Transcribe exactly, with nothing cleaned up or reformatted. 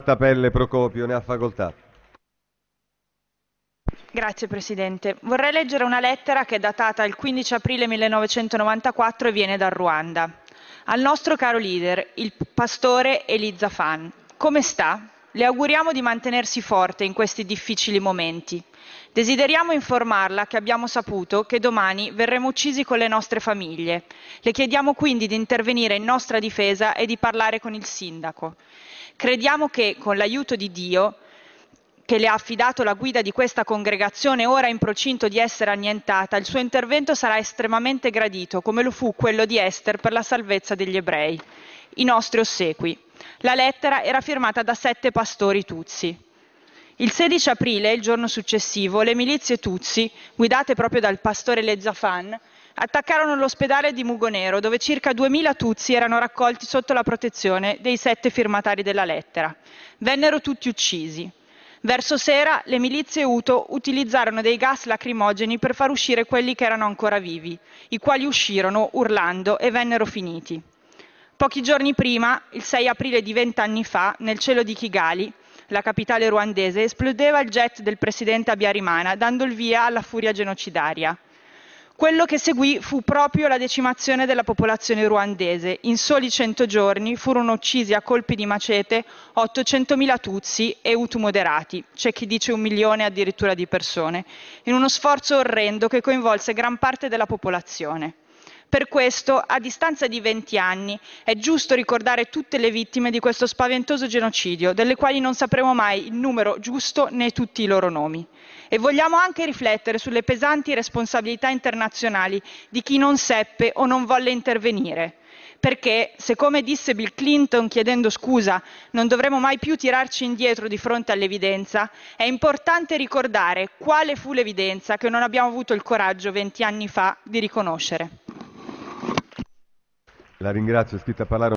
Tapelle Procopio, ne ha facoltà. Grazie Presidente. Vorrei leggere una lettera che è datata il quindici aprile millenovecentonovantaquattro e viene dal Ruanda. Al nostro caro leader, il pastore Eli Zafan. Come sta? Le auguriamo di mantenersi forte in questi difficili momenti. Desideriamo informarla che abbiamo saputo che domani verremo uccisi con le nostre famiglie. Le chiediamo quindi di intervenire in nostra difesa e di parlare con il sindaco. Crediamo che, con l'aiuto di Dio, che le ha affidato la guida di questa congregazione ora in procinto di essere annientata, il suo intervento sarà estremamente gradito, come lo fu quello di Ester per la salvezza degli ebrei. I nostri ossequi. La lettera era firmata da sette pastori Tutsi. Il sedici aprile, il giorno successivo, le milizie Tutsi, guidate proprio dal pastore Lezafan, attaccarono l'ospedale di Mugonero, dove circa duemila Tutsi erano raccolti sotto la protezione dei sette firmatari della lettera. Vennero tutti uccisi. Verso sera le milizie Hutu utilizzarono dei gas lacrimogeni per far uscire quelli che erano ancora vivi, i quali uscirono urlando e vennero finiti. Pochi giorni prima, il sei aprile di vent'anni fa, nel cielo di Kigali, la capitale ruandese, esplodeva il jet del presidente Habyarimana, dando il via alla furia genocidaria. Quello che seguì fu proprio la decimazione della popolazione ruandese. In soli cento giorni furono uccisi a colpi di macete ottocentomila Tutsi e Hutu moderati, c'è chi dice un milione addirittura di persone, in uno sforzo orrendo che coinvolse gran parte della popolazione. Per questo, a distanza di venti anni, è giusto ricordare tutte le vittime di questo spaventoso genocidio, delle quali non sapremo mai il numero giusto né tutti i loro nomi. E vogliamo anche riflettere sulle pesanti responsabilità internazionali di chi non seppe o non volle intervenire. Perché, se come disse Bill Clinton chiedendo scusa, non dovremo mai più tirarci indietro di fronte all'evidenza, è importante ricordare quale fu l'evidenza che non abbiamo avuto il coraggio venti anni fa di riconoscere. La ringrazio, è iscritta a parlare